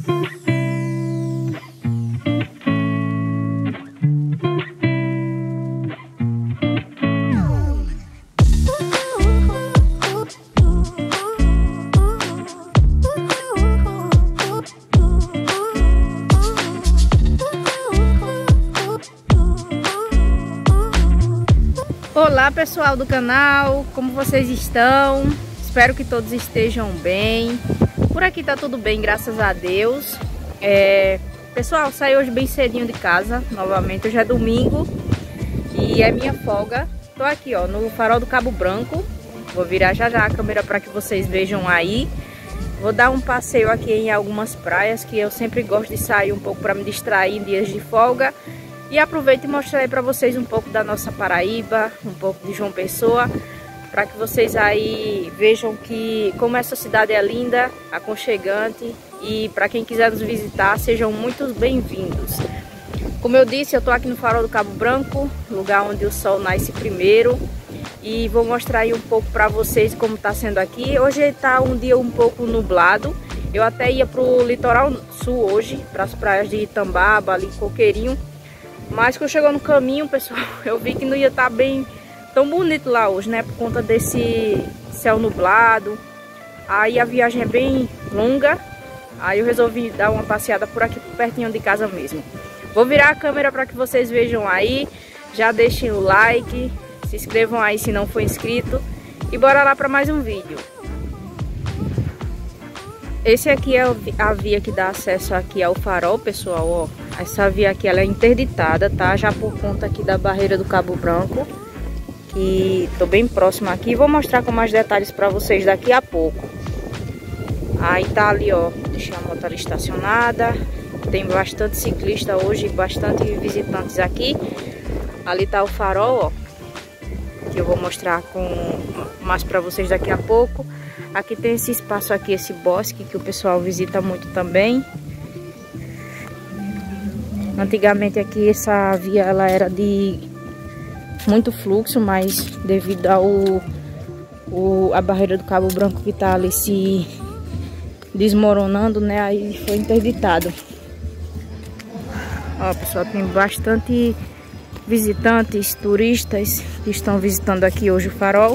Olá pessoal do canal, como vocês estão? Espero que todos estejam bem. Por aqui tá tudo bem, graças a Deus. Pessoal, saí hoje bem cedinho de casa, novamente. Hoje é domingo e é minha folga. Tô aqui ó, no Farol do Cabo Branco. Vou virar já já a câmera para que vocês vejam aí. Vou dar um passeio aqui em algumas praias que eu sempre gosto de sair um pouco para me distrair em dias de folga. E aproveito e mostro aí para vocês um pouco da nossa Paraíba, um pouco de João Pessoa, para que vocês aí vejam como essa cidade é linda, aconchegante, e para quem quiser nos visitar, sejam muito bem-vindos. Como eu disse, eu estou aqui no Farol do Cabo Branco, lugar onde o sol nasce primeiro, e vou mostrar aí um pouco para vocês como está sendo aqui. Hoje está um dia um pouco nublado, eu até ia para o litoral sul hoje, para as praias de Itambaba, ali Coqueirinho. Mas quando chegou no caminho, pessoal, eu vi que não ia estar bem tão bonito lá hoje, né? Por conta desse céu nublado. Aí a viagem é bem longa. Aí eu resolvi dar uma passeada por aqui, pertinho de casa mesmo. Vou virar a câmera para que vocês vejam aí. Já deixem o like, se inscrevam aí se não for inscrito. E bora lá para mais um vídeo. Esse aqui é a via que dá acesso aqui ao farol, pessoal, ó. Essa via aqui, ela é interditada, tá? Já por conta aqui da barreira do Cabo Branco, que tô bem próxima aqui. Vou mostrar com mais detalhes para vocês daqui a pouco. Aí tá ali, ó, deixei a moto ali estacionada. Tem bastante ciclista hoje, bastante visitantes aqui. Ali tá o farol, ó, que eu vou mostrar mais para vocês daqui a pouco. Aqui tem esse espaço aqui, esse bosque que o pessoal visita muito também. Antigamente aqui essa via ela era de muito fluxo, mas devido a barreira do Cabo Branco que tá ali se desmoronando, né, aí foi interditado. Ó, pessoal, tem bastante visitantes, turistas que estão visitando aqui hoje o farol.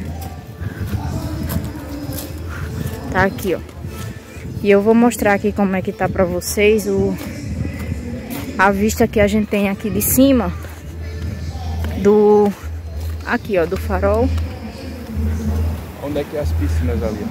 Tá aqui, ó. E eu vou mostrar aqui como é que tá pra vocês a vista que a gente tem aqui de cima aqui, ó, do farol. Onde é que é as piscinas ali?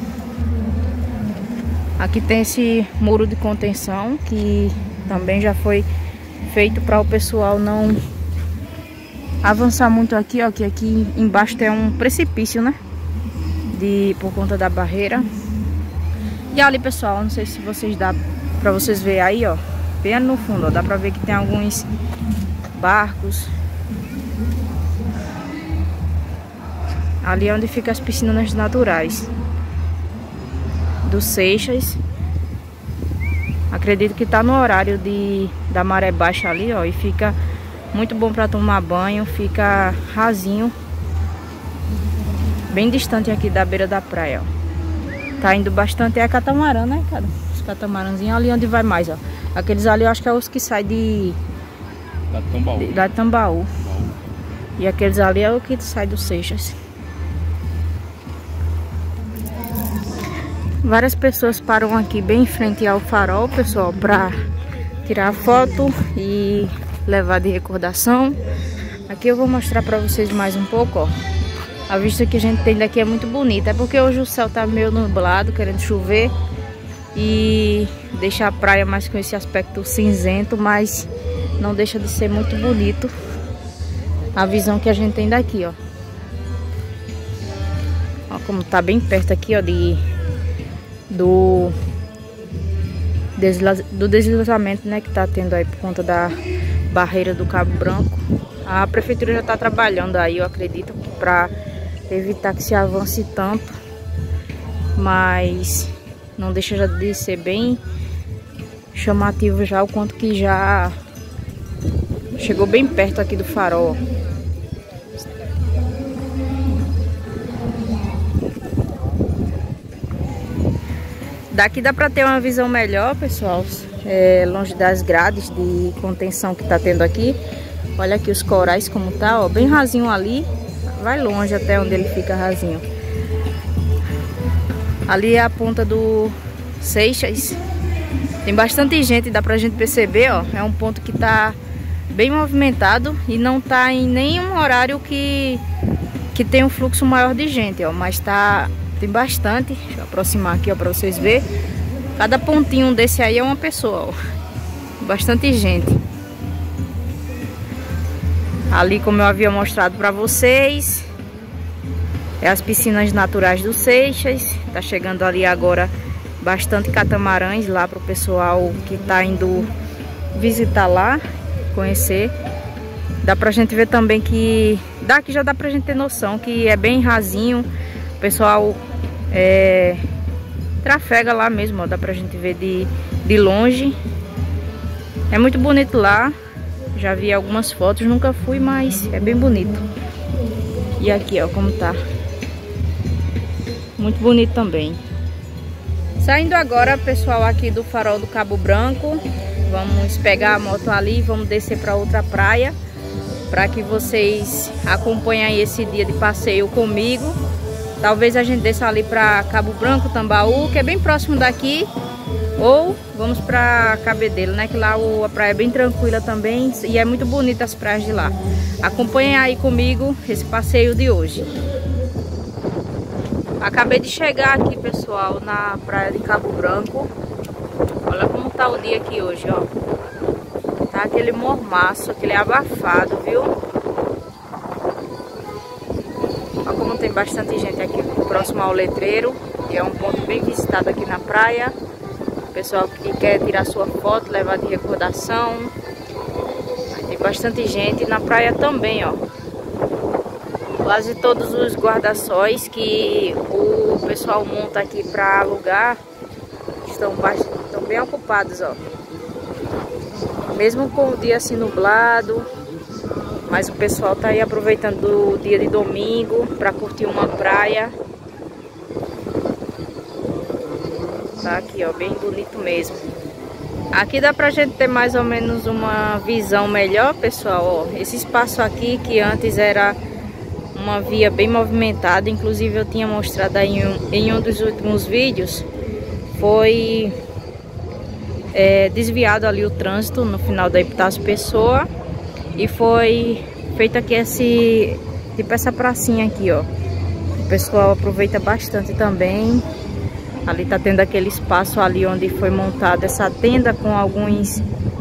Aqui tem esse muro de contenção que também já foi feito para o pessoal não avançar muito aqui, ó, que aqui embaixo tem um precipício, né? Por conta da barreira. E ali, pessoal, não sei se vocês dá para vocês verem aí, ó, bem no fundo, ó, dá pra ver que tem alguns barcos. Ali é onde ficam as piscinas naturais do Seixas. Acredito que tá no horário da maré baixa ali, ó, e fica muito bom pra tomar banho, fica rasinho, bem distante aqui da beira da praia, ó. Tá indo bastante, é catamarã, né, cara? Os catamarãzinhos ali onde vai mais, ó. Aqueles ali eu acho que é os que saem da Tambaú. E aqueles ali é o que sai do Seixas. Várias pessoas param aqui bem em frente ao farol, pessoal, pra tirar foto e levar de recordação. Aqui eu vou mostrar pra vocês mais um pouco, ó. A vista que a gente tem daqui é muito bonita. É porque hoje o céu tá meio nublado, querendo chover. E deixa a praia mais com esse aspecto cinzento, mas não deixa de ser muito bonito a visão que a gente tem daqui, ó. Ó como tá bem perto aqui, ó, do deslizamento, né, que tá tendo aí por conta da barreira do Cabo Branco. A prefeitura já tá trabalhando aí, eu acredito, para evitar que se avance tanto, mas não deixa de ser bem chamativo já o quanto que já chegou bem perto aqui do farol. Daqui dá para ter uma visão melhor, pessoal, longe das grades de contenção que tá tendo aqui. Olha aqui os corais como tá, ó, bem rasinho ali. Vai longe até onde ele fica rasinho. Ali é a ponta do Seixas. Tem bastante gente, dá pra gente perceber, ó. É um ponto que tá bem movimentado e não tá em nenhum horário que tem um fluxo maior de gente, ó. Mas tem bastante. Deixa eu aproximar aqui, ó, pra vocês verem. Cada pontinho desse aí é uma pessoa, ó. Bastante gente. Ali, como eu havia mostrado pra vocês, é as piscinas naturais do Seixas. Tá chegando ali agora bastante catamarãs lá pro pessoal que tá indo visitar lá, conhecer. Dá pra gente ver também que daqui já dá pra gente ter noção que é bem rasinho. O pessoal trafega lá mesmo, ó. Dá pra gente ver de longe. É muito bonito lá. Já vi algumas fotos, nunca fui, mas é bem bonito. E aqui, ó, como tá. Muito bonito também. Saindo agora, pessoal, aqui do Farol do Cabo Branco. Vamos pegar a moto ali e vamos descer para outra praia, para que vocês acompanhem aí esse dia de passeio comigo. Talvez a gente desça ali para Cabo Branco, Tambaú, que é bem próximo daqui. Ou vamos para Cabedelo, né? Que lá a praia é bem tranquila também e é muito bonita as praias de lá. Acompanhem aí comigo esse passeio de hoje. Acabei de chegar aqui, pessoal, na praia de Cabo Branco. Olha como tá o dia aqui hoje, ó. Tá aquele mormaço, aquele abafado, viu? Olha como tem bastante gente aqui próximo ao letreiro. E é um ponto bem visitado aqui na praia. Pessoal que quer tirar sua foto, levar de recordação. Aí tem bastante gente na praia também, ó. Quase todos os guarda-sóis que o pessoal monta aqui para alugar estão bem ocupados, ó. Mesmo com o dia assim nublado, mas o pessoal tá aí aproveitando o dia de domingo para curtir uma praia. Tá aqui, ó, bem bonito mesmo. Aqui dá pra gente ter mais ou menos uma visão melhor, pessoal, ó. Esse espaço aqui que antes era uma via bem movimentada, inclusive eu tinha mostrado aí em um dos últimos vídeos, foi desviado ali o trânsito no final da Epitácio Pessoa e foi feito aqui tipo essa pracinha aqui, ó. O pessoal aproveita bastante também. Ali tá tendo aquele espaço ali onde foi montada essa tenda com alguns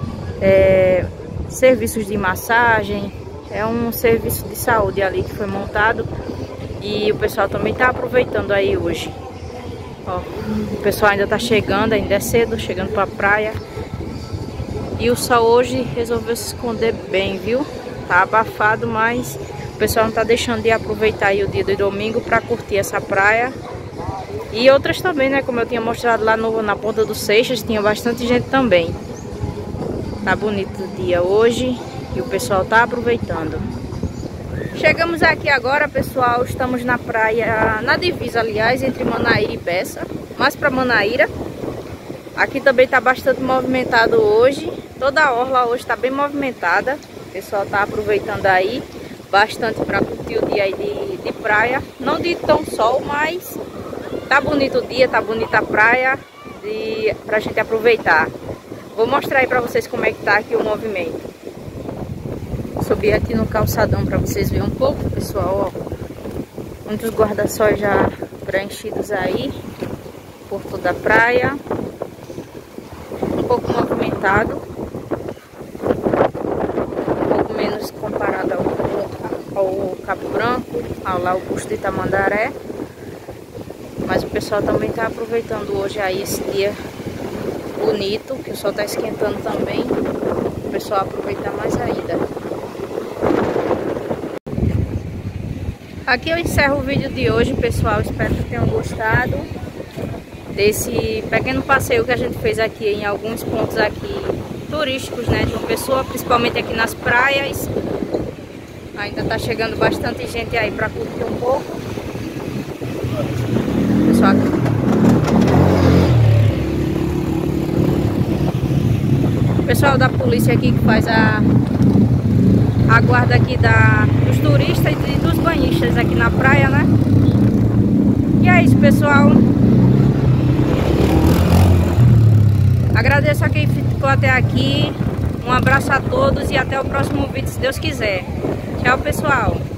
serviços de massagem. É um serviço de saúde ali que foi montado e o pessoal também tá aproveitando aí hoje. Ó, o pessoal ainda tá chegando, ainda é cedo, chegando pra praia. E o sol hoje resolveu se esconder bem, viu? Tá abafado, mas o pessoal não tá deixando de aproveitar aí o dia de domingo pra curtir essa praia. E outras também, né? Como eu tinha mostrado lá na ponta do Seixas, tinha bastante gente também. Tá bonito o dia hoje e o pessoal tá aproveitando. Chegamos aqui agora, pessoal. Estamos na praia, na divisa, aliás, entre Manaíra e Bessa. Mais pra Manaíra. Aqui também tá bastante movimentado hoje. Toda a orla hoje tá bem movimentada. O pessoal tá aproveitando aí bastante pra curtir o dia aí de praia. Não de tão sol, mas tá bonito o dia, tá bonita a praia pra gente aproveitar. Vou mostrar aí pra vocês como é que tá aqui o movimento. Vou subir aqui no calçadão pra vocês verem um pouco, pessoal, ó. Muitos guarda-sóis já preenchidos aí por toda a praia. Um pouco movimentado. Um pouco menos comparado ao Cabo Branco, ao lá Augusto de Tamandaré. Mas o pessoal também está aproveitando hoje aí esse dia bonito, que o sol está esquentando também. O pessoal aproveitar mais ainda. Aqui eu encerro o vídeo de hoje, pessoal. Espero que tenham gostado desse pequeno passeio que a gente fez aqui em alguns pontos aqui turísticos, né, de João Pessoa, principalmente aqui nas praias. Ainda está chegando bastante gente aí para curtir um pouco. Pessoal, O pessoal da polícia aqui que faz a guarda aqui dos turistas e dos banhistas aqui na praia, né? E é isso, pessoal. Agradeço a quem ficou até aqui. Um abraço a todos e até o próximo vídeo, se Deus quiser. Tchau, pessoal.